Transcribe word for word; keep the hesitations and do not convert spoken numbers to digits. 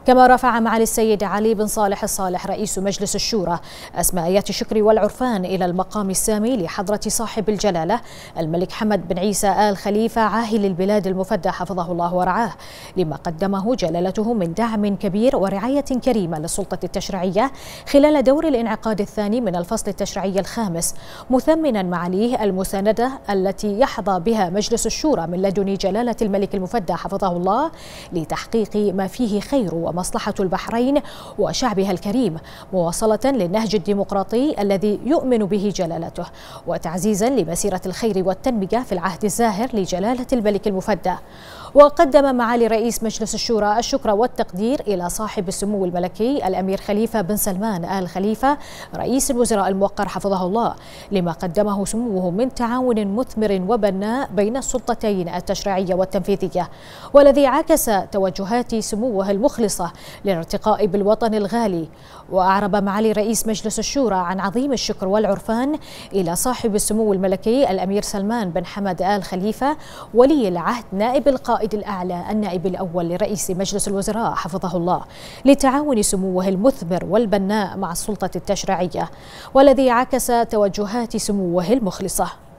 كما رفع معالي السيد علي بن صالح الصالح رئيس مجلس الشورى أسماء آيات الشكر والعرفان إلى المقام السامي لحضرة صاحب الجلالة الملك حمد بن عيسى آل خليفة عاهل البلاد المفدى حفظه الله ورعاه، لما قدمه جلالته من دعم كبير ورعاية كريمة للسلطة التشريعية خلال دور الانعقاد الثاني من الفصل التشريعي الخامس، مثمنا معاليه المساندة التي يحظى بها مجلس الشورى من لدن جلالة الملك المفدى حفظه الله لتحقيق ما فيه خير ومصلحة البحرين وشعبها الكريم، مواصلة للنهج الديمقراطي الذي يؤمن به جلالته، وتعزيزا لمسيرة الخير والتنمية في العهد الزاهر لجلالة الملك المفدى. وقدم معالي رئيس مجلس الشورى الشكر والتقدير إلى صاحب السمو الملكي الأمير خليفة بن سلمان آل خليفة رئيس الوزراء الموقر حفظه الله، لما قدمه سموه من تعاون مثمر وبناء بين السلطتين التشريعية والتنفيذية، والذي عكس توجهات سموه المخلصة للارتقاء بالوطن الغالي. وأعرب معالي رئيس مجلس الشورى عن عظيم الشكر والعرفان إلى صاحب السمو الملكي الأمير سلمان بن حمد آل خليفة ولي العهد نائب القائد الأعلى النائب الأول لرئيس مجلس الوزراء حفظه الله، لتعاون سموه المثمر والبناء مع السلطة التشريعية، والذي عكس توجهات سموه المخلصة.